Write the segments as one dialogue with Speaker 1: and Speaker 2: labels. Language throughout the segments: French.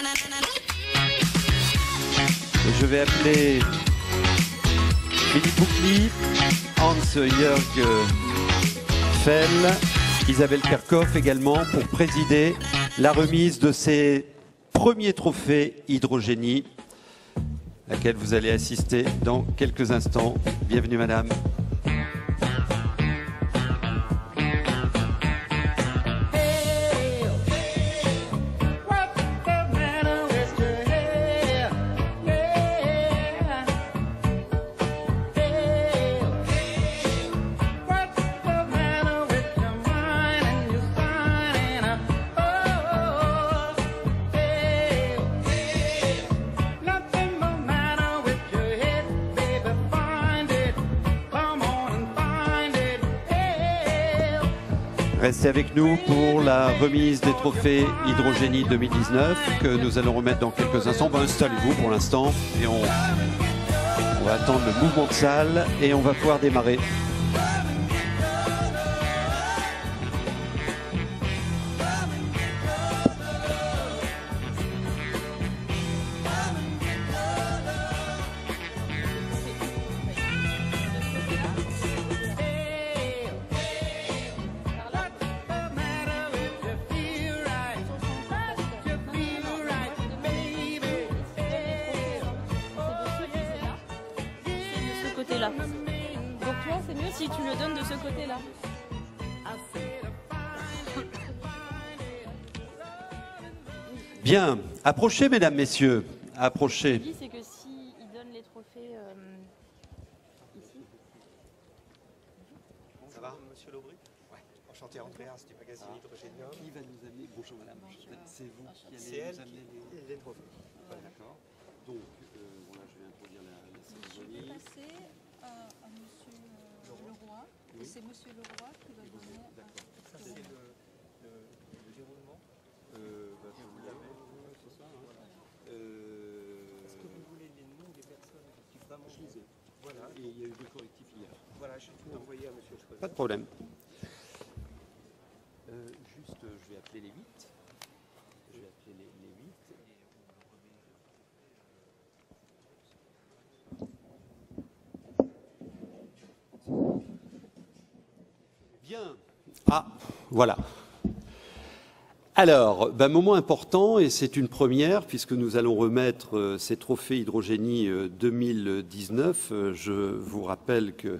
Speaker 1: Je vais appeler Philippe Boucli, Hans-Jörg Fell, Isabelle Kerkhoff également pour présider la remise de ces premiers trophées Hydrogénie, à laquelle vous allez assister dans quelques instants. Bienvenue madame. Restez avec nous pour la remise des trophées Hydrogénie 2019 que nous allons remettre dans quelques instants. Bon, installez-vous pour l'instant et on va attendre le mouvement de salle et on va pouvoir démarrer.
Speaker 2: Là. Donc toi, c'est mieux si tu le donnes de ce côté-là.
Speaker 1: Bien, approchez mesdames, messieurs, approchez.
Speaker 2: Ce que je dis, c'est que s'il donne les trophées ici.
Speaker 3: Ça va, monsieur Laubry? Ouais. Enchanté, Andreas du magazine Hydrogénium.
Speaker 1: Qui va nous amener? Bonjour madame, c'est vous qui allez nous amener
Speaker 3: les trophées.
Speaker 1: D'accord. Donc, voilà, je vais introduire la cérémonie.
Speaker 4: Je vais passer à monsieur Leroy. Oui. C'est monsieur Leroy qui va donner.
Speaker 3: D'accord. Ça, c'est le déroulement.
Speaker 1: Vous l'avez, c'est ça. Voilà.
Speaker 3: Est-ce que vous voulez les noms des personnes qui vraiment... Je les ai. Voilà.
Speaker 1: Et il y a eu 2 correctifs hier.
Speaker 3: Voilà, je vais tout envoyer à monsieur Schroeder.
Speaker 1: Pas de problème. Juste, je vais appeler les 8. Je vais appeler les 8. Bien. Ah, voilà. Alors, moment important, et c'est une première, puisque nous allons remettre ces trophées Hydrogénie 2019. Je vous rappelle que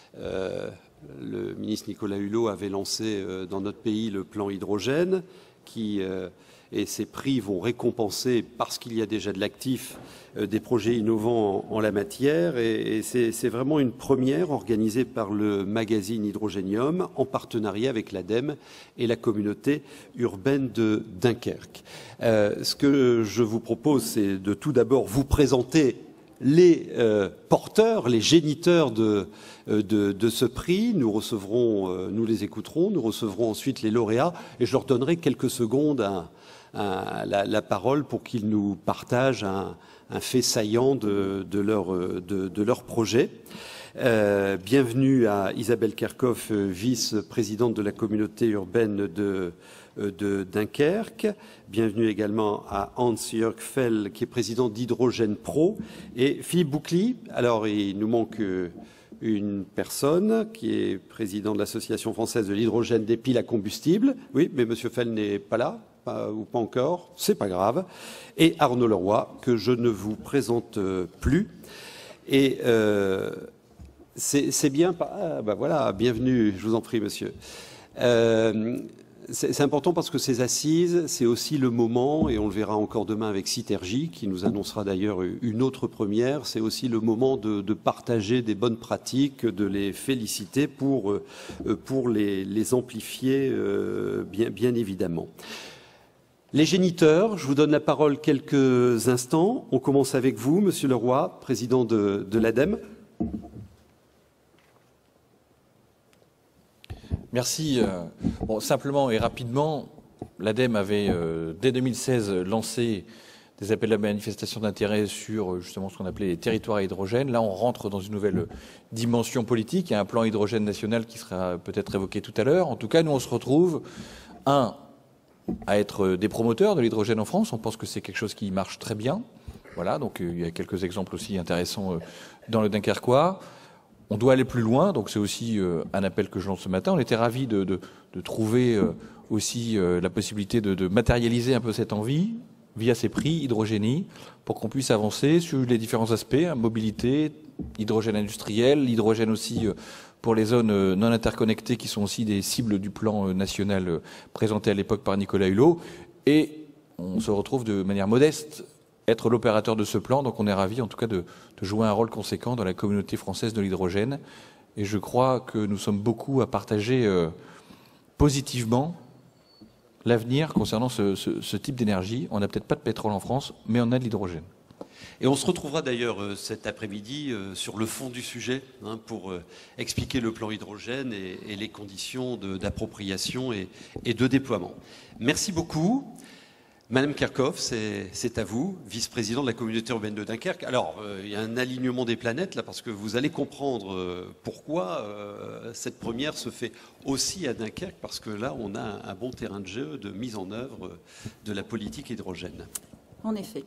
Speaker 1: le ministre Nicolas Hulot avait lancé dans notre pays le plan hydrogène, et ces prix vont récompenser, parce qu'il y a déjà de l'actif, des projets innovants en la matière. Et c'est vraiment une première organisée par le magazine Hydrogénium en partenariat avec l'ADEME et la communauté urbaine de Dunkerque. Ce que je vous propose, c'est de tout d'abord vous présenter les porteurs, les géniteurs de ce prix. Nous recevrons, nous les écouterons, nous recevrons ensuite les lauréats et je leur donnerai quelques secondes la parole pour qu'ils nous partagent un fait saillant de leur projet. Bienvenue à Isabelle Kerkhoff, vice-présidente de la communauté urbaine de Dunkerque. Bienvenue également à Hans-Jörg Fell, qui est président d'Hydrogène Pro. Et Philippe Boucli, alors il nous manque une personne qui est président de l'Association française de l'hydrogène des piles à combustible. Oui, mais monsieur Fell n'est pas là, ou pas encore, c'est pas grave. Et Arnaud Leroy, que je ne vous présente plus. Et c'est bien, voilà, bienvenue, je vous en prie, monsieur. C'est important parce que ces assises, c'est aussi le moment, et on le verra encore demain avec Citergy, qui nous annoncera d'ailleurs une autre première, c'est aussi le moment de partager des bonnes pratiques, de les féliciter pour les amplifier, bien évidemment. Les géniteurs, je vous donne la parole quelques instants. On commence avec vous, monsieur Leroy, président de l'ADEME.
Speaker 5: Merci. Bon, simplement et rapidement, l'ADEME avait, dès 2016, lancé des appels à manifestation d'intérêt sur justement ce qu'on appelait les territoires à hydrogène. Là, on rentre dans une nouvelle dimension politique. Il y a un plan hydrogène national qui sera peut-être évoqué tout à l'heure. En tout cas, nous, on se retrouve, à être des promoteurs de l'hydrogène en France. On pense que c'est quelque chose qui marche très bien. Voilà, donc il y a quelques exemples aussi intéressants dans le Dunkerquois. On doit aller plus loin, donc c'est aussi un appel que je lance ce matin. On était ravis de trouver aussi la possibilité de matérialiser un peu cette envie via ces prix hydrogénie pour qu'on puisse avancer sur les différents aspects, hein, mobilité, hydrogène industriel, l'hydrogène aussi pour les zones non interconnectées qui sont aussi des cibles du plan national présenté à l'époque par Nicolas Hulot. Et on se retrouve de manière modeste être l'opérateur de ce plan. Donc on est ravis en tout cas de jouer un rôle conséquent dans la communauté française de l'hydrogène. Et je crois que nous sommes beaucoup à partager positivement l'avenir concernant ce type d'énergie. On n'a peut-être pas de pétrole en France, mais on a de l'hydrogène.
Speaker 1: Et on se retrouvera d'ailleurs cet après-midi sur le fond du sujet pour expliquer le plan hydrogène et les conditions d'appropriation et de déploiement. Merci beaucoup. Madame Kerkhoff, c'est à vous, vice-présidente de la communauté urbaine de Dunkerque. Alors, il y a un alignement des planètes là, parce que vous allez comprendre pourquoi cette première se fait aussi à Dunkerque, parce que là, on a un bon terrain de jeu de mise en œuvre de la politique hydrogène.
Speaker 6: En effet.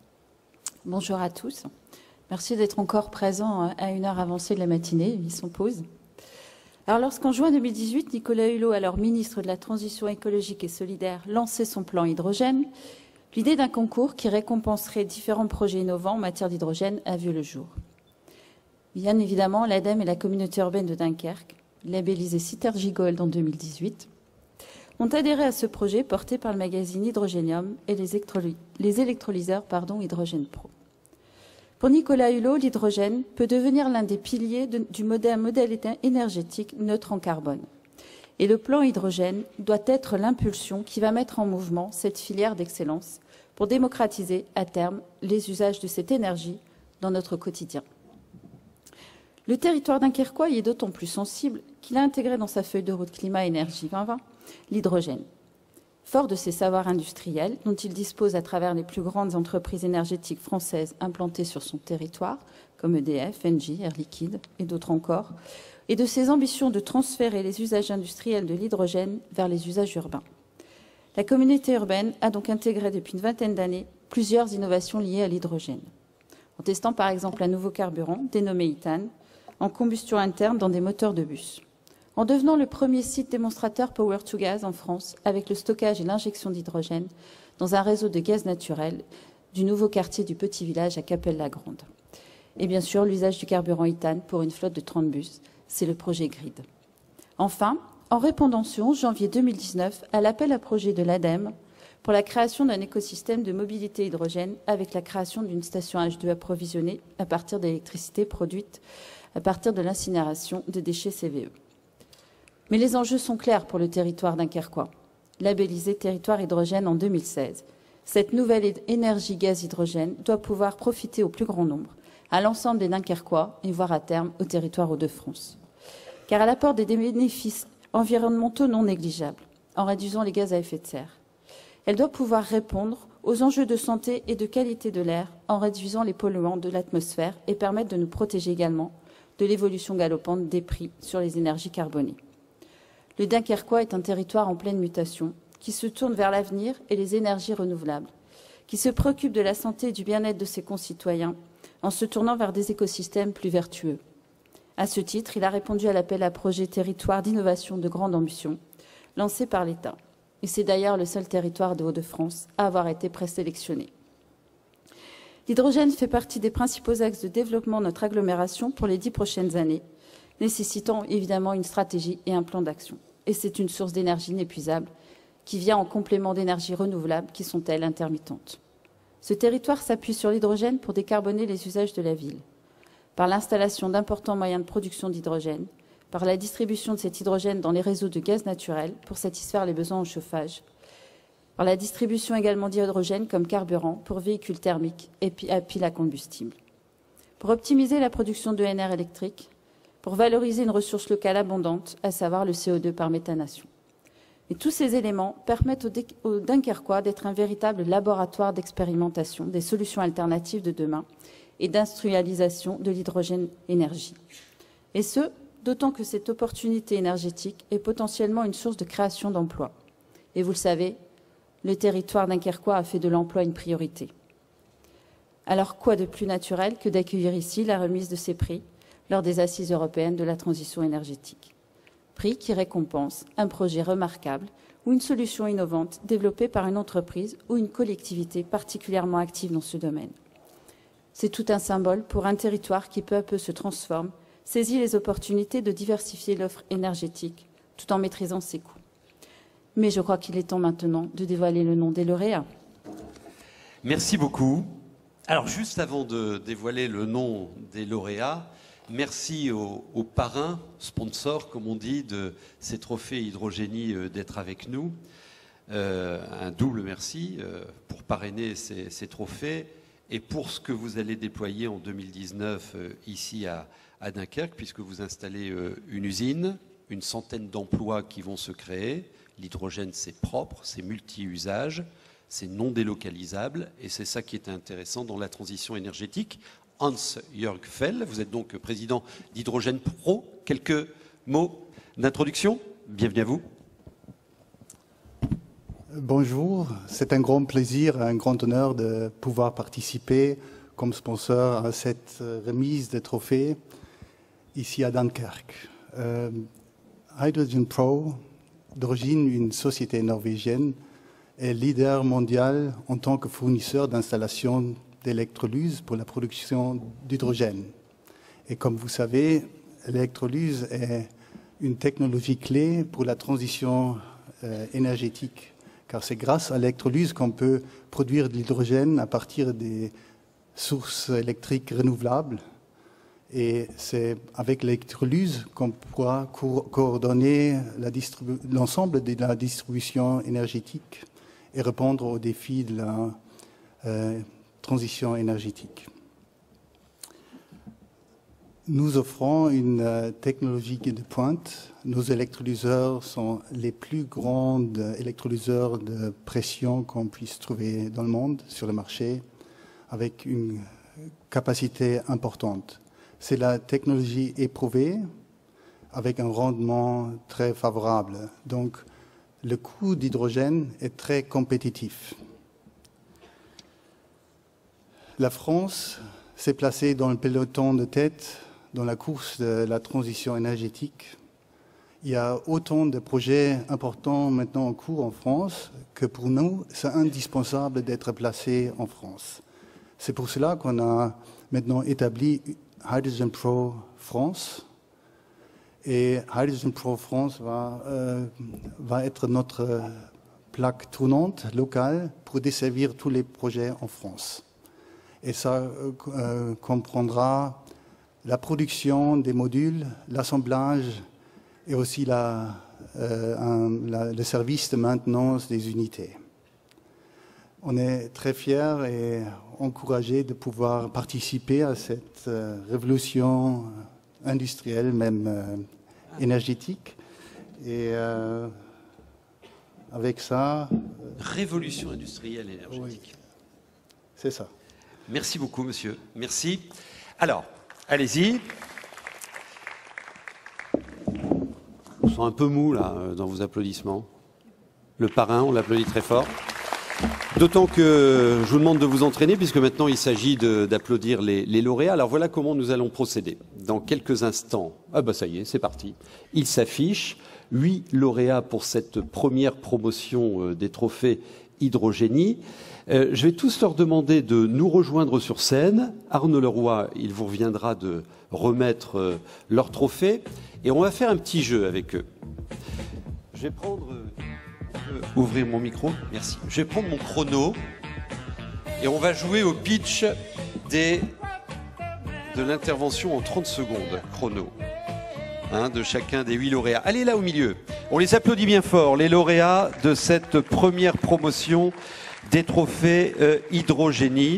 Speaker 6: Bonjour à tous. Merci d'être encore présents à une heure avancée de la matinée. Ils sont pause. Alors, lorsqu'en juin 2018, Nicolas Hulot, alors ministre de la Transition écologique et solidaire, lançait son plan hydrogène, l'idée d'un concours qui récompenserait différents projets innovants en matière d'hydrogène a vu le jour. Bien évidemment, l'ADEME et la communauté urbaine de Dunkerque, labellisée Citergy Gold en 2018, ont adhéré à ce projet porté par le magazine Hydrogénium et les électrolyseurs Hydrogène Pro. Pour Nicolas Hulot, l'hydrogène peut devenir l'un des piliers du modèle énergétique neutre en carbone. Et le plan hydrogène doit être l'impulsion qui va mettre en mouvement cette filière d'excellence pour démocratiser à terme les usages de cette énergie dans notre quotidien. Le territoire dunkerquois y est d'autant plus sensible qu'il a intégré dans sa feuille de route climat-énergie 2020 l'hydrogène. Fort de ses savoirs industriels, dont il dispose à travers les plus grandes entreprises énergétiques françaises implantées sur son territoire, comme EDF, Engie, Air Liquide et d'autres encore, et de ses ambitions de transférer les usages industriels de l'hydrogène vers les usages urbains. La communauté urbaine a donc intégré depuis une vingtaine d'années plusieurs innovations liées à l'hydrogène, en testant par exemple un nouveau carburant dénommé Ithane, en combustion interne dans des moteurs de bus, en devenant le premier site démonstrateur Power-to-Gas en France avec le stockage et l'injection d'hydrogène dans un réseau de gaz naturel du nouveau quartier du Petit Village à Capelle-la-Grande. Et bien sûr, l'usage du carburant Ithane pour une flotte de 30 bus, c'est le projet GRID. Enfin, en répondant ce 11 janvier 2019 à l'appel à projet de l'ADEME pour la création d'un écosystème de mobilité hydrogène avec la création d'une station H2 approvisionnée à partir d'électricité produite à partir de l'incinération de déchets CVE. Mais les enjeux sont clairs pour le territoire dunkerquois. Labellisé territoire hydrogène en 2016, cette nouvelle énergie gaz-hydrogène doit pouvoir profiter au plus grand nombre, à l'ensemble des Dunkerquois et voire à terme au territoire Hauts-de-France. Car elle apporte des bénéfices environnementaux non négligeables en réduisant les gaz à effet de serre. Elle doit pouvoir répondre aux enjeux de santé et de qualité de l'air en réduisant les polluants de l'atmosphère et permettre de nous protéger également de l'évolution galopante des prix sur les énergies carbonées. Le Dunkerquois est un territoire en pleine mutation, qui se tourne vers l'avenir et les énergies renouvelables, qui se préoccupe de la santé et du bien-être de ses concitoyens en se tournant vers des écosystèmes plus vertueux. À ce titre, il a répondu à l'appel à projet territoire d'innovation de grande ambition, lancé par l'État. Et c'est d'ailleurs le seul territoire de Hauts-de-France à avoir été présélectionné. L'hydrogène fait partie des principaux axes de développement de notre agglomération pour les 10 prochaines années, nécessitant évidemment une stratégie et un plan d'action. Et c'est une source d'énergie inépuisable qui vient en complément d'énergies renouvelables qui sont, elles, intermittentes. Ce territoire s'appuie sur l'hydrogène pour décarboner les usages de la ville, par l'installation d'importants moyens de production d'hydrogène, par la distribution de cet hydrogène dans les réseaux de gaz naturel pour satisfaire les besoins en chauffage, par la distribution également d'hydrogène comme carburant pour véhicules thermiques et à piles à combustible, pour optimiser la production d'ENR électrique, pour valoriser une ressource locale abondante, à savoir le CO2 par méthanation. Et tous ces éléments permettent aux Dunkerquois d'être un véritable laboratoire d'expérimentation des solutions alternatives de demain et d'industrialisation de l'hydrogène énergie. Et ce, d'autant que cette opportunité énergétique est potentiellement une source de création d'emplois. Et vous le savez, le territoire dunkerquois a fait de l'emploi une priorité. Alors quoi de plus naturel que d'accueillir ici la remise de ces prix lors des Assises européennes de la transition énergétique. Prix qui récompense un projet remarquable ou une solution innovante développée par une entreprise ou une collectivité particulièrement active dans ce domaine. C'est tout un symbole pour un territoire qui peu à peu se transforme, saisit les opportunités de diversifier l'offre énergétique tout en maîtrisant ses coûts. Mais je crois qu'il est temps maintenant de dévoiler le nom des lauréats.
Speaker 1: Merci beaucoup. Alors, juste avant de dévoiler le nom des lauréats, merci aux parrains, sponsors, comme on dit, de ces trophées Hydrogénie d'être avec nous. Un double merci pour parrainer ces trophées et pour ce que vous allez déployer en 2019 ici à Dunkerque, puisque vous installez une usine, une centaine d'emplois qui vont se créer. L'hydrogène, c'est propre, c'est multi-usage, c'est non délocalisable, et c'est ça qui est intéressant dans la transition énergétique. Hans-Jörg Fell, vous êtes donc président d'Hydrogène Pro. Quelques mots d'introduction? Bienvenue à vous.
Speaker 7: Bonjour, c'est un grand plaisir, un grand honneur de pouvoir participer comme sponsor à cette remise de trophées ici à Dunkerque. Hydrogen Pro, d'origine une société norvégienne, est leader mondial en tant que fournisseur d'installations d'électrolyse pour la production d'hydrogène. Et comme vous savez, l'électrolyse est une technologie clé pour la transition énergétique, car c'est grâce à l'électrolyse qu'on peut produire de l'hydrogène à partir des sources électriques renouvelables. Et c'est avec l'électrolyse qu'on pourra coordonner l'ensemble de la distribution énergétique et répondre aux défis de la transition énergétique. Nous offrons une technologie de pointe. Nos électrolyseurs sont les plus grands électrolyseurs de pression qu'on puisse trouver dans le monde, sur le marché, avec une capacité importante. C'est la technologie éprouvée, avec un rendement très favorable. Donc, le coût d'hydrogène est très compétitif. La France s'est placée dans le peloton de tête dans la course de la transition énergétique. Il y a autant de projets importants maintenant en cours en France que pour nous, c'est indispensable d'être placé en France. C'est pour cela qu'on a maintenant établi Hydrogen Pro France. Et Hydrogen Pro France va être notre plaque tournante locale pour desservir tous les projets en France. Et ça comprendra la production des modules, l'assemblage et aussi le service de maintenance des unités. On est très fiers et encouragés de pouvoir participer à cette révolution industrielle, même énergétique. Et avec ça...
Speaker 1: Révolution industrielle et énergétique.
Speaker 7: Oui, c'est ça.
Speaker 1: Merci beaucoup, monsieur. Merci. Alors, allez-y. On sent un peu mou, là, dans vos applaudissements. Le parrain, on l'applaudit très fort. D'autant que je vous demande de vous entraîner, puisque maintenant il s'agit d'applaudir les lauréats. Alors voilà comment nous allons procéder. Dans quelques instants, ça y est, c'est parti. Il s'affiche 8 lauréats pour cette première promotion des trophées Hydrogénie. Je vais tous leur demander de nous rejoindre sur scène. Arnaud Leroy, il vous reviendra de remettre leur trophée. Et on va faire un petit jeu avec eux. Je vais prendre... Ouvrir mon micro, merci. Je vais prendre mon chrono et on va jouer au pitch de l'intervention en 30 secondes, chrono, de chacun des 8 lauréats. Allez là au milieu, on les applaudit bien fort, les lauréats de cette première promotion des trophées Hydrogénie.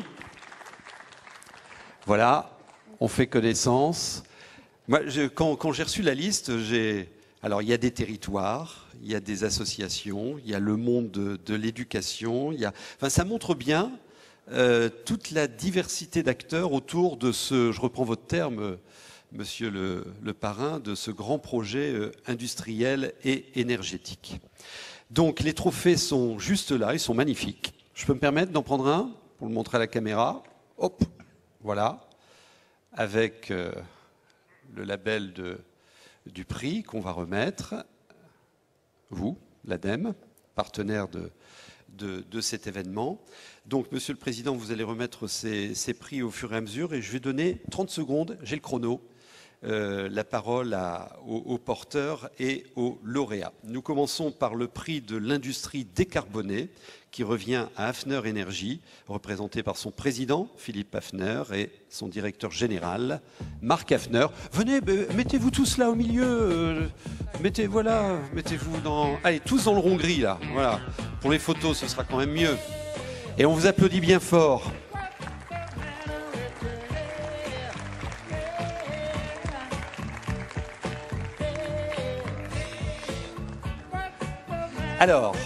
Speaker 1: Voilà, on fait connaissance. Moi, quand j'ai reçu la liste, alors, il y a des territoires, il y a des associations, il y a le monde de l'éducation. Enfin, ça montre bien toute la diversité d'acteurs autour de ce, je reprends votre terme, monsieur le parrain, de ce grand projet industriel et énergétique. Donc les trophées sont juste là, ils sont magnifiques. Je peux me permettre d'en prendre un pour le montrer à la caméra. Hop, voilà, avec le label du prix qu'on va remettre. Vous, l'ADEME, partenaire de cet événement. Donc, Monsieur le Président, vous allez remettre ces prix au fur et à mesure et je vais donner 30 secondes, j'ai le chrono, la parole aux porteurs et aux lauréats. Nous commençons par le prix de l'industrie décarbonée qui revient à Hafner Énergie, représenté par son président, Philippe Hafner, et son directeur général, Marc Hafner. Venez, mettez-vous tous là au milieu, mettez-vous dans... Allez, tous dans le rond gris, là, voilà. Pour les photos, ce sera quand même mieux. Et on vous applaudit bien fort. Alors,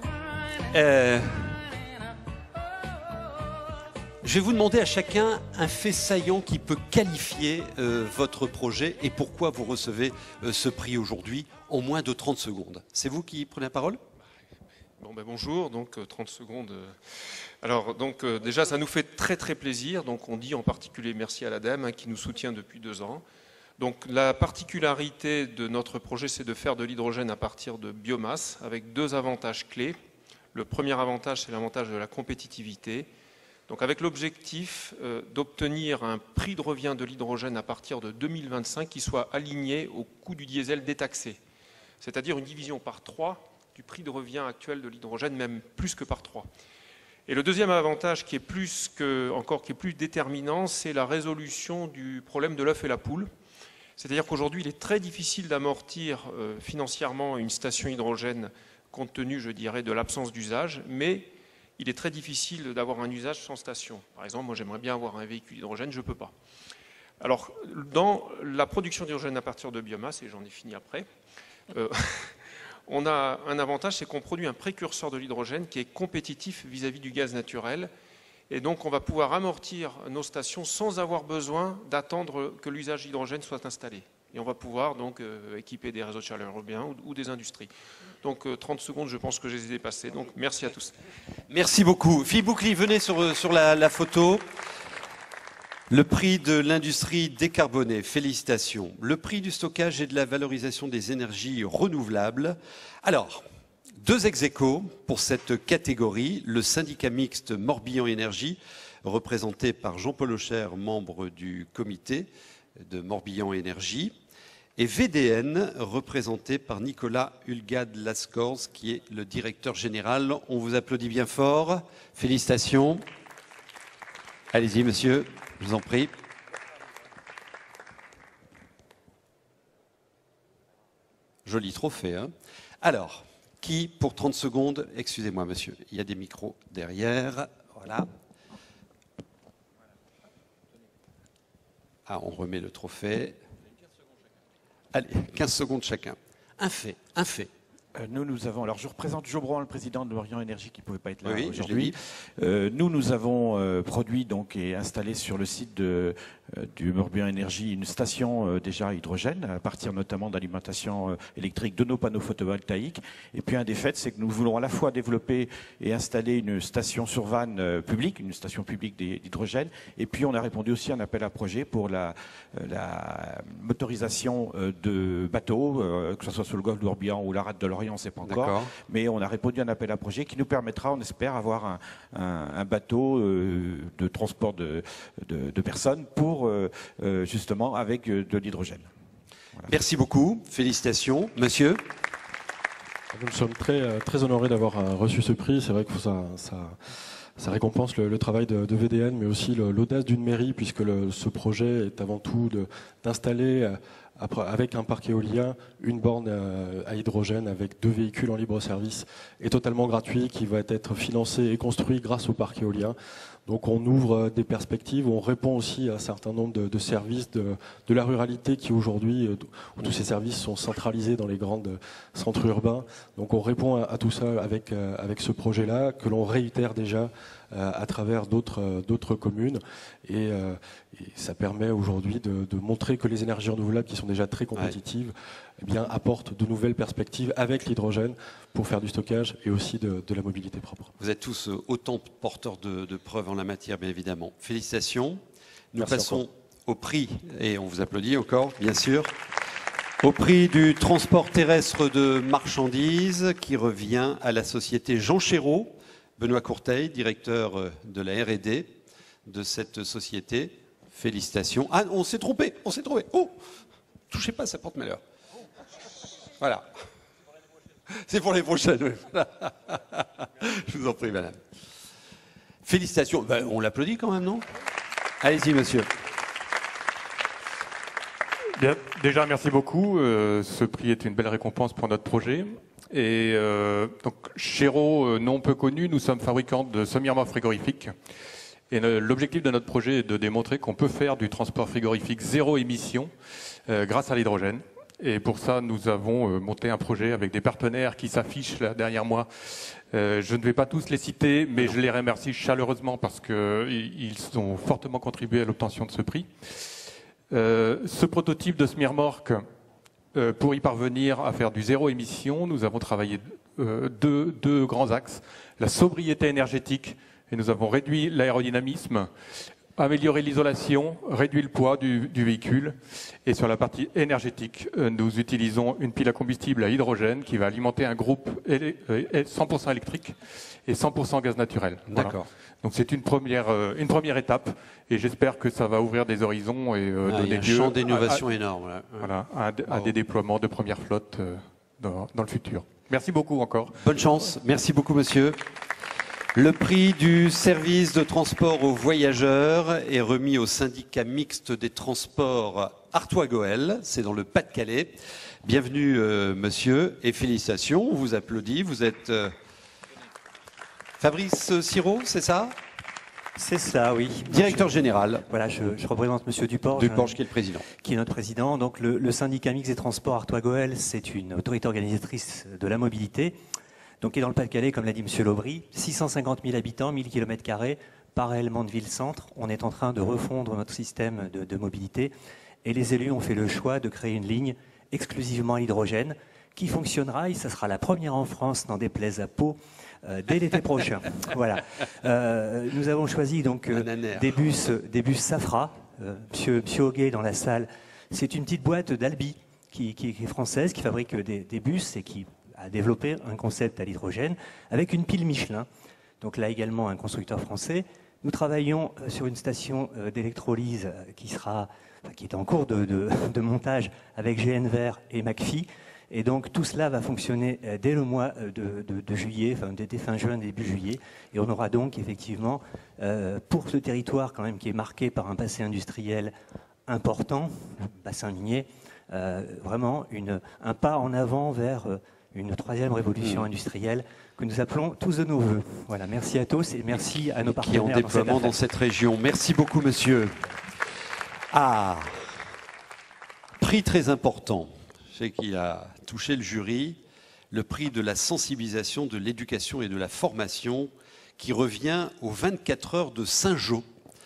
Speaker 1: je vais vous demander à chacun un fait saillant qui peut qualifier votre projet et pourquoi vous recevez ce prix aujourd'hui en moins de 30 secondes. C'est vous qui prenez la parole ?
Speaker 8: Bon, bonjour, donc 30 secondes. Alors, donc, déjà, ça nous fait très très plaisir. Donc, on dit en particulier merci à l'ADEME qui nous soutient depuis 2 ans. Donc, la particularité de notre projet, c'est de faire de l'hydrogène à partir de biomasse avec 2 avantages clés. Le premier avantage, c'est l'avantage de la compétitivité. Donc, avec l'objectif d'obtenir un prix de revient de l'hydrogène à partir de 2025 qui soit aligné au coût du diesel détaxé. C'est-à-dire une division par 3 du prix de revient actuel de l'hydrogène, même plus que par 3. Et le deuxième avantage qui est plus déterminant, c'est la résolution du problème de l'œuf et la poule. C'est-à-dire qu'aujourd'hui, il est très difficile d'amortir financièrement une station hydrogène compte tenu, je dirais, de l'absence d'usage, mais il est très difficile d'avoir un usage sans station. Par exemple, moi j'aimerais bien avoir un véhicule hydrogène, je ne peux pas. Alors, dans la production d'hydrogène à partir de biomasse, et j'en ai fini après, on a un avantage, c'est qu'on produit un précurseur de l'hydrogène qui est compétitif vis-à-vis du gaz naturel. Et donc, on va pouvoir amortir nos stations sans avoir besoin d'attendre que l'usage d'hydrogène soit installé. Et on va pouvoir donc équiper des réseaux de chaleur urbains ou des industries. Donc, 30 secondes, je pense que je les ai dépassées. Donc, merci à tous.
Speaker 1: Merci beaucoup. Philippe Boucli, venez sur la photo. Le prix de l'industrie décarbonée, félicitations. Le prix du stockage et de la valorisation des énergies renouvelables. Alors, 2 ex-aequo pour cette catégorie. Le syndicat mixte Morbihan Énergie, représenté par Jean-Paul Aucher, membre du comité de Morbihan Énergie, et VDN, représenté par Nicolas Hulgad-Lascors, qui est le directeur général. On vous applaudit bien fort. Félicitations. Allez-y, monsieur. Je vous en prie. Joli trophée, hein. Alors, qui, pour 30 secondes, excusez-moi monsieur, il y a des micros derrière, voilà. Ah, on remet le trophée. Allez, 15 secondes chacun. Un fait.
Speaker 9: Nous avons, alors je représente Jo Brohan, le président de Morbihan Énergie qui ne pouvait pas être là
Speaker 1: aujourd'hui.
Speaker 9: Nous avons produit donc, et installé sur le site du Morbihan Énergie une station déjà hydrogène à partir notamment d'alimentation électrique de nos panneaux photovoltaïques. Et puis un des faits, c'est que nous voulons à la fois développer et installer une station sur vanne publique, une station publique d'hydrogène. Et puis on a répondu aussi à un appel à projet pour la motorisation de bateaux, que ce soit sur le golfe de Morbihan ou la rade de l'Orient, on ne sait pas encore. Mais on a répondu à un appel à projet qui nous permettra, on espère, avoir un bateau de transport de personnes pour justement avec de l'hydrogène. Voilà.
Speaker 1: Merci beaucoup. Félicitations. Monsieur.
Speaker 10: Nous sommes très honorés d'avoir reçu ce prix. C'est vrai que ça récompense le travail de VDN, mais aussi l'audace d'une mairie, puisque ce projet est avant tout d'installer, avec un parc éolien, une borne à hydrogène avec 2 véhicules en libre service et totalement gratuit, qui va être financé et construit grâce au parc éolien. Donc on ouvre des perspectives, on répond aussi à un certain nombre de services de la ruralité qui aujourd'hui, où tous ces services sont centralisés dans les grands centres urbains. Donc on répond à tout ça avec ce projet-là, que l'on réitère déjà à travers d'autres communes. Et ça permet aujourd'hui de montrer que les énergies renouvelables, qui sont déjà très compétitives, eh bien, apportent de nouvelles perspectives avec l'hydrogène pour faire du stockage et aussi de la mobilité propre.
Speaker 1: Vous êtes tous autant porteurs de preuves en la matière, bien évidemment. Félicitations. Nous passons au prix, et on vous applaudit encore, bien sûr, au prix du transport terrestre de marchandises qui revient à la société Jean Chéreau. Benoît Courteil, directeur de la R&D de cette société. Félicitations. Ah, on s'est trompé. Oh, touchez pas, ça porte malheur. Voilà. C'est pour les prochaines. Oui. Je vous en prie, madame. Félicitations. Ben, on l'applaudit quand même, non? Allez-y, monsieur.
Speaker 11: Bien, déjà, merci beaucoup. Ce prix est une belle récompense pour notre projet. Et donc, Chéreau, nom peu connu, nous sommes fabricants de semi-remorques frigorifiques. Et l'objectif de notre projet est de démontrer qu'on peut faire du transport frigorifique zéro émission grâce à l'hydrogène. Et pour ça, nous avons monté un projet avec des partenaires qui s'affichent là derrière moi. Je ne vais pas tous les citer, mais je les remercie chaleureusement parce qu'ils ont fortement contribué à l'obtention de ce prix. Ce prototype de semi-remorque, pour y parvenir à faire du zéro émission, nous avons travaillé deux grands axes. La sobriété énergétique, et nous avons réduit l'aérodynamisme, amélioré l'isolation, réduit le poids du véhicule. Et sur la partie énergétique, nous utilisons une pile à combustible à hydrogène qui va alimenter un groupe 100% électrique et 100% gaz naturel. Voilà.
Speaker 1: D'accord.
Speaker 11: Donc c'est une première étape et j'espère que ça va ouvrir des horizons et donner
Speaker 1: un champ d'innovation énorme. Là.
Speaker 11: Voilà, à des déploiements de première flotte dans le futur. Merci beaucoup encore.
Speaker 1: Bonne chance. Merci beaucoup, monsieur. Le prix du service de transport aux voyageurs est remis au syndicat mixte des transports Artois-Gohelle, c'est dans le Pas-de-Calais. Bienvenue, monsieur, et félicitations. On vous applaudit. Vous êtes Fabrice Sirot, c'est ça?
Speaker 12: C'est ça, oui.
Speaker 1: Directeur général.
Speaker 12: Voilà, je représente monsieur Duporge.
Speaker 1: Duporge, qui est le président.
Speaker 12: Qui est notre président. Donc, le syndicat mixte des transports Artois-Gohelle, c'est une autorité organisatrice de la mobilité. Donc, qui est dans le Pas-de-Calais, comme l'a dit monsieur Laubry, 650 000 habitants, 1000 km², parallèlement de ville-centre. On est en train de refondre notre système de mobilité. Et les élus ont fait le choix de créer une ligne exclusivement à l'hydrogène qui fonctionnera, et ça sera la première en France, n'en déplaise à Pau, dès l'été prochain. Voilà. Nous avons choisi donc des bus Safra. Monsieur Hoguet dans la salle, c'est une petite boîte d'Albi qui est française, qui fabrique des bus et qui a développé un concept à l'hydrogène avec une pile Michelin. Donc là également un constructeur français. Nous travaillons sur une station d'électrolyse qui est en cours de montage avec GNVer et McPhy. Et donc tout cela va fonctionner dès le mois de juillet, enfin dès fin juin, début juillet. Et on aura donc effectivement, pour ce territoire quand même qui est marqué par un passé industriel important, bassin minier, vraiment un pas en avant vers une troisième révolution industrielle que nous appelons tous de nos voeux. Voilà, merci à tous et merci à nos partenaires.
Speaker 1: Qui est en déploiement dans cette région. Merci beaucoup, monsieur. Ah, prix très important. Je sais qu'il a touché le jury. Le prix de la sensibilisation, de l'éducation et de la formation qui revient aux 24 heures de Saint-Jean.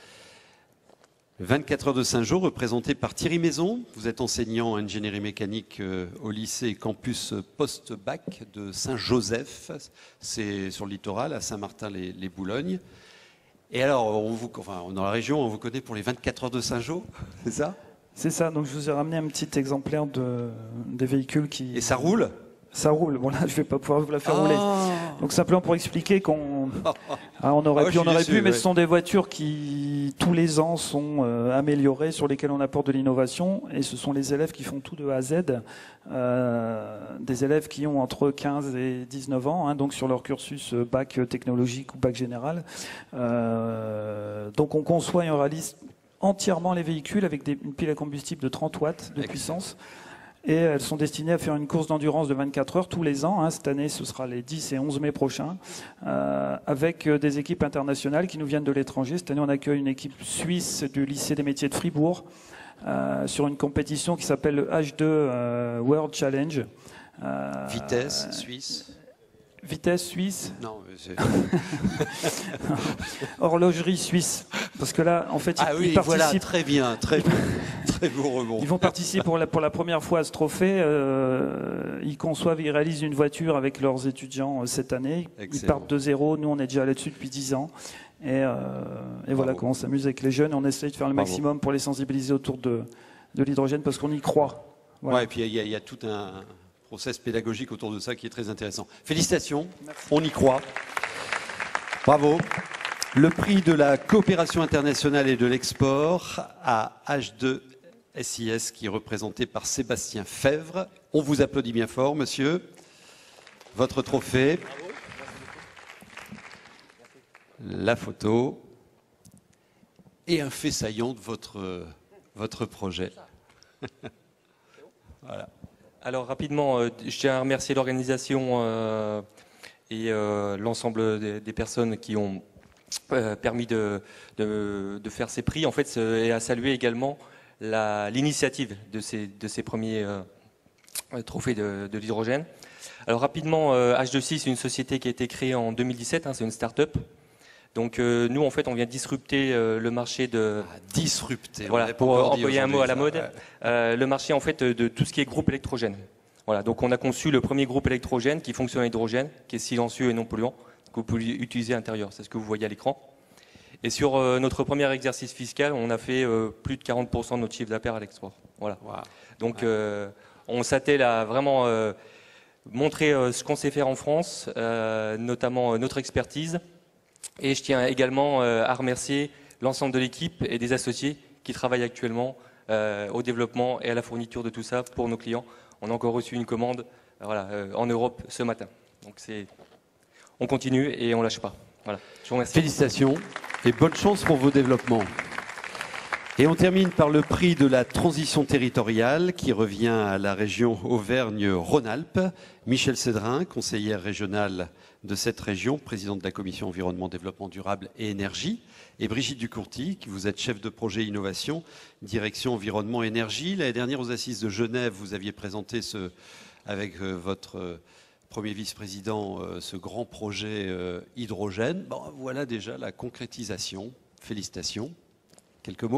Speaker 1: 24 heures de Saint-Jean, représenté par Thierry Maison. Vous êtes enseignant en ingénierie mécanique au lycée campus post-bac de Saint-Joseph. C'est sur le littoral, à Saint-Martin-les-Boulognes. Et alors, dans la région, on vous connaît pour les 24 heures de Saint-Jean, c'est ça?
Speaker 13: C'est ça, donc je vous ai ramené un petit exemplaire des véhicules qui...
Speaker 1: Et ça roule?
Speaker 13: Ça roule, bon là je vais pas pouvoir vous la faire rouler. Donc simplement pour expliquer qu'on on aurait pu, mais ce sont des voitures qui tous les ans sont améliorées, sur lesquelles on apporte de l'innovation, et ce sont les élèves qui font tout de A à Z, des élèves qui ont entre 15 et 19 ans, hein, donc sur leur cursus bac technologique ou bac général. Donc on conçoit et on réalise entièrement les véhicules avec une pile à combustible de 30 watts de puissance. Et elles sont destinées à faire une course d'endurance de 24 heures tous les ans. Hein. Cette année, ce sera les 10 et 11 mai prochains, avec des équipes internationales qui nous viennent de l'étranger. Cette année, on accueille une équipe suisse du lycée des métiers de Fribourg sur une compétition qui s'appelle le H2 World Challenge.
Speaker 1: Vitesse suisse.
Speaker 13: Vitesse suisse.
Speaker 1: Non, mais c'est...
Speaker 13: Horlogerie suisse. Parce que là, en fait, ils participent.
Speaker 1: Voilà, très bien, très beau rebond.
Speaker 13: Ils vont participer pour la première fois à ce trophée. Ils conçoivent, ils réalisent une voiture avec leurs étudiants cette année.
Speaker 1: Excellent.
Speaker 13: Ils partent de zéro. Nous, on est déjà là-dessus depuis 10 ans. Et voilà, on s'amuse avec les jeunes. On essaye de faire le maximum pour les sensibiliser autour de l'hydrogène parce qu'on y croit. Voilà.
Speaker 1: Ouais, et puis il y a tout un process pédagogique autour de ça qui est très intéressant. Félicitations, on y croit. Bravo. Le prix de la coopération internationale et de l'export à H2SIS qui est représenté par Sébastien Fèvre. On vous applaudit bien fort, monsieur. Votre trophée. La photo et un fait saillant de votre projet. Voilà.
Speaker 14: Alors rapidement, je tiens à remercier l'organisation et l'ensemble des personnes qui ont permis de faire ces prix. En fait, et à saluer également l'initiative de ces premiers trophées de l'hydrogène. Alors rapidement, H2SIS, c'est une société qui a été créée en 2017, c'est une start-up. Donc nous, en fait, on vient disrupter le marché de...
Speaker 1: disrupter,
Speaker 14: voilà, pour employer un mot à la mode, le marché en fait de tout ce qui est groupe électrogène. Voilà, donc on a conçu le premier groupe électrogène qui fonctionne à hydrogène, qui est silencieux et non polluant, que vous pouvez utiliser à l'intérieur, c'est ce que vous voyez à l'écran. Et sur notre premier exercice fiscal, on a fait plus de 40% de notre chiffre d'affaires à l'export. Voilà. Wow. Donc on s'attelle à vraiment montrer ce qu'on sait faire en France, notamment notre expertise. Et je tiens également à remercier l'ensemble de l'équipe et des associés qui travaillent actuellement au développement et à la fourniture de tout ça pour nos clients. On a encore reçu une commande en Europe ce matin. Donc on continue et on ne lâche pas. Voilà. Je vous remercie.
Speaker 1: Félicitations et bonne chance pour vos développements. Et on termine par le prix de la transition territoriale qui revient à la région Auvergne-Rhône-Alpes. Michel Cédrin, conseillère régionale de cette région, présidente de la commission environnement, développement durable et énergie, et Brigitte Ducourty, qui vous êtes chef de projet innovation, direction environnement énergie. L'année dernière aux Assises de Genève, vous aviez présenté avec votre premier vice-président ce grand projet hydrogène. Bon, voilà déjà la concrétisation. Félicitations. Quelques mots ?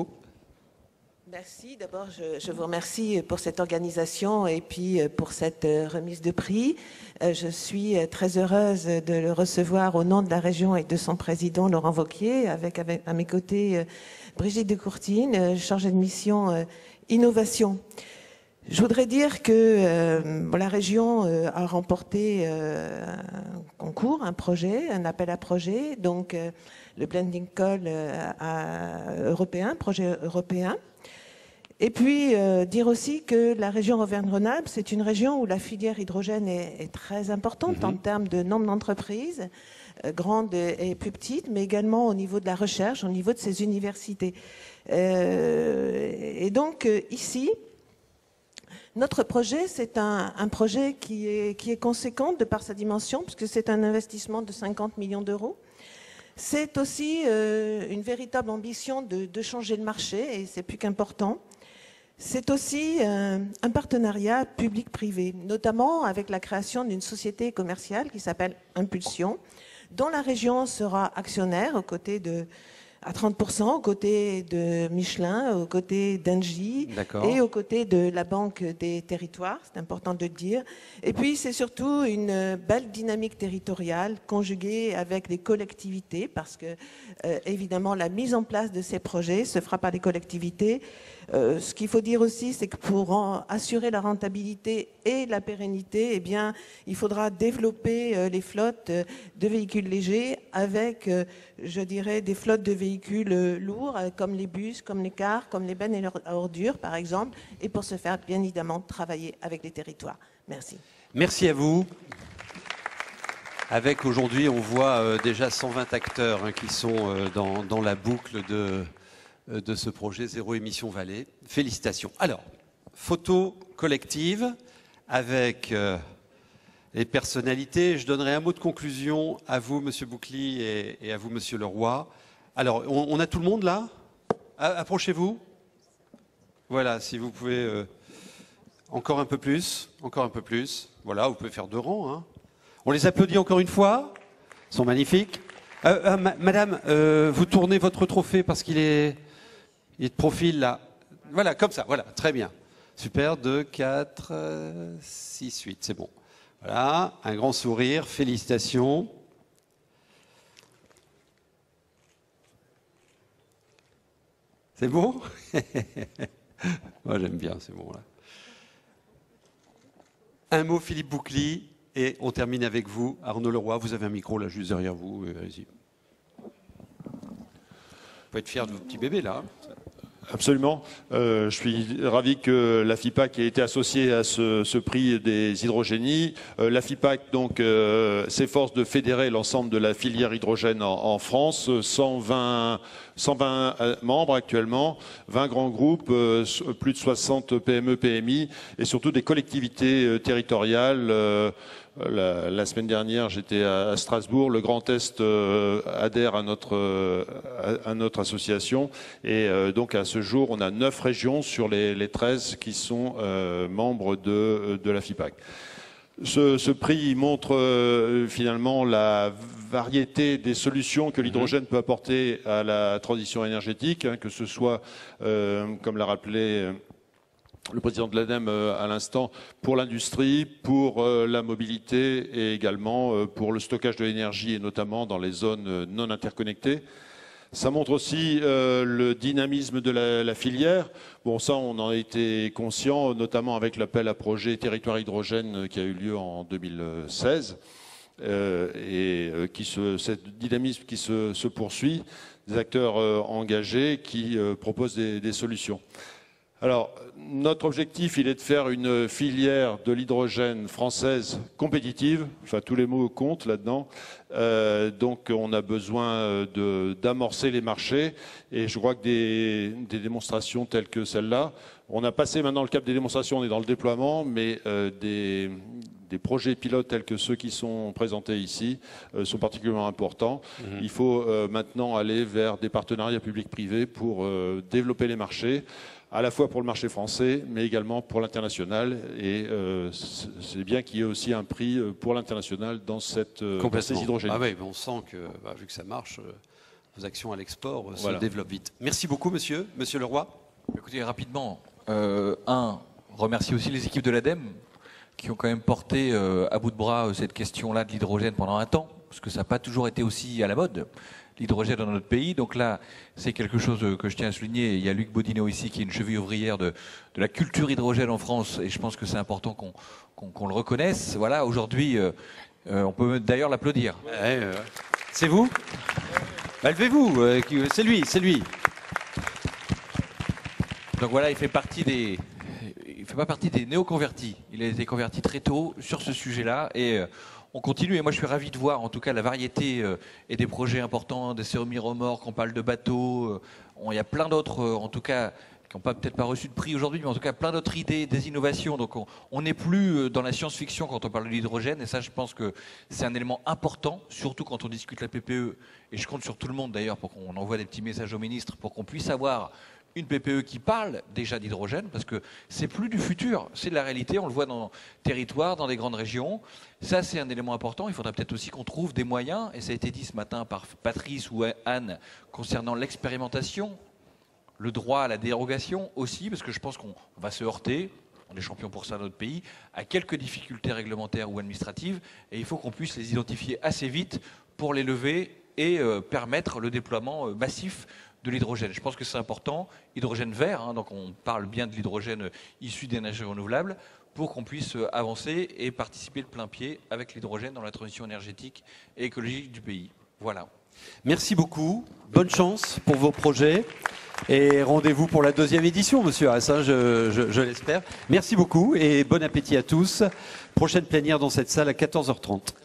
Speaker 15: Merci. D'abord, je vous remercie pour cette organisation et puis pour cette remise de prix. Je suis très heureuse de le recevoir au nom de la région et de son président Laurent Wauquiez, avec à mes côtés Brigitte Ducourty, chargée de mission innovation. Je voudrais dire que la région a remporté un concours, un projet, un appel à projet, donc le Blending Coal européen, projet européen. Et puis dire aussi que la région Auvergne-Rhône-Alpes, c'est une région où la filière hydrogène est très importante en termes de nombre d'entreprises, grandes et plus petites, mais également au niveau de la recherche, au niveau de ses universités. Et donc ici, notre projet, c'est un projet qui est conséquent de par sa dimension, puisque c'est un investissement de 50 millions d'euros. C'est aussi une véritable ambition de changer le marché, et c'est plus qu'important. C'est aussi un partenariat public-privé, notamment avec la création d'une société commerciale qui s'appelle Impulsion, dont la région sera actionnaire à 30%, aux côtés de Michelin, aux côtés d'Engie et aux côtés de la Banque des Territoires, c'est important de le dire. Et puis c'est surtout une belle dynamique territoriale conjuguée avec les collectivités, parce que évidemment la mise en place de ces projets se fera par les collectivités. Ce qu'il faut dire aussi, c'est que pour assurer la rentabilité et la pérennité, eh bien, il faudra développer les flottes de véhicules légers avec, je dirais, des flottes de véhicules lourds, comme les bus, comme les cars, comme les bennes à ordures, par exemple, et pour ce faire, bien évidemment, travailler avec les territoires. Merci.
Speaker 1: Merci à vous. Avec aujourd'hui, on voit déjà 120 acteurs qui sont dans la boucle de ce projet Zéro Émission Vallée. Félicitations. Alors, photo collective avec les personnalités. Je donnerai un mot de conclusion à vous, Monsieur Boucli, et à vous, Monsieur Leroy. Alors, on a tout le monde là ? Approchez-vous. Voilà, si vous pouvez encore un peu plus. Voilà, vous pouvez faire 2 rangs. On les applaudit encore une fois. Ils sont magnifiques. Madame, vous tournez votre trophée parce qu'il est de profil là. Voilà, comme ça, voilà, très bien. Super, 2, 4, 6, 8, c'est bon. Voilà, un grand sourire, félicitations. C'est bon? Moi j'aime bien, c'est bon là. Un mot Philippe Boucli et on termine avec vous. Arnaud Leroy, vous avez un micro là juste derrière vous, allez-y. Vous pouvez être fier de vos petits bébés là.
Speaker 16: Absolument. Je suis ravi que la FIPAC ait été associée à ce prix des hydrogénies. La FIPAC donc s'efforce de fédérer l'ensemble de la filière hydrogène en France. 120 membres actuellement, 20 grands groupes, plus de 60 PME, PMI et surtout des collectivités territoriales. La semaine dernière, j'étais à Strasbourg. Le Grand Est adhère à notre association. Et donc, à ce jour, on a 9 régions sur les 13 qui sont membres de la FIPAC. Ce prix montre finalement la variété des solutions que l'hydrogène peut apporter à la transition énergétique, hein, que ce soit, comme l'a rappelé le président de l'ADEME à l'instant, pour l'industrie, pour la mobilité et également pour le stockage de l'énergie et notamment dans les zones non interconnectées. Ça montre aussi le dynamisme de la filière. Bon, ça, on en a été conscient, notamment avec l'appel à projet Territoire Hydrogène qui a eu lieu en 2016 cette dynamisme qui se poursuit, des acteurs engagés qui proposent des solutions. Alors, notre objectif, il est de faire une filière de l'hydrogène française compétitive. Enfin, tous les mots comptent là-dedans. Donc, on a besoin d'amorcer les marchés. Et je crois que des démonstrations telles que celle-là, on a passé maintenant le cap des démonstrations, on est dans le déploiement, mais des projets pilotes tels que ceux qui sont présentés ici sont particulièrement importants. Il faut maintenant aller vers des partenariats publics-privés pour développer les marchés, à la fois pour le marché français, mais également pour l'international. Et c'est bien qu'il y ait aussi un prix pour l'international dans ces hydrogènes.
Speaker 1: Ah oui, on sent que, vu que ça marche, vos actions à l'export se développent vite. Merci beaucoup, monsieur. Monsieur Leroy.
Speaker 5: Écoutez, rapidement, remercier aussi les équipes de l'ADEME qui ont quand même porté à bout de bras cette question-là de l'hydrogène pendant un temps, parce que ça n'a pas toujours été aussi à la mode, l'hydrogène dans notre pays. Donc là, c'est quelque chose que je tiens à souligner. Il y a Luc Bodineau ici, qui est une cheville ouvrière de la culture hydrogène en France, et je pense que c'est important qu'on le reconnaisse. Voilà, aujourd'hui, on peut d'ailleurs l'applaudir.
Speaker 1: C'est vous? Levez-vous, c'est lui.
Speaker 5: Donc voilà, il fait pas partie des néo-convertis. Il a été converti très tôt sur ce sujet-là et on continue. Et moi, je suis ravi de voir en tout cas la variété et des projets importants, des semi-remorques, on parle de bateaux. Il y a plein d'autres, en tout cas, qui n'ont peut-être pas reçu de prix aujourd'hui, mais en tout cas plein d'autres idées, des innovations. Donc on n'est plus dans la science-fiction quand on parle de l'hydrogène. Et ça, je pense que c'est un élément important, surtout quand on discute la PPE. Et je compte sur tout le monde d'ailleurs pour qu'on envoie des petits messages au ministre pour qu'on puisse avoir une PPE qui parle déjà d'hydrogène, parce que c'est plus du futur, c'est de la réalité, on le voit dans le territoire, dans les grandes régions. Ça, c'est un élément important. Il faudra peut-être aussi qu'on trouve des moyens, et ça a été dit ce matin par Patrice ou Anne, concernant l'expérimentation, le droit à la dérogation aussi, parce que je pense qu'on va se heurter, on est champion pour ça dans notre pays, à quelques difficultés réglementaires ou administratives, et il faut qu'on puisse les identifier assez vite pour les lever et permettre le déploiement massif de l'hydrogène. Je pense que c'est important. Hydrogène vert, hein, donc on parle bien de l'hydrogène issu d'énergie renouvelable, pour qu'on puisse avancer et participer de plein pied avec l'hydrogène dans la transition énergétique et écologique du pays. Voilà.
Speaker 1: Merci beaucoup. Bonne chance pour vos projets. Et rendez-vous pour la 2e édition, monsieur Haas, je l'espère. Merci beaucoup et bon appétit à tous. Prochaine plénière dans cette salle à 14h30.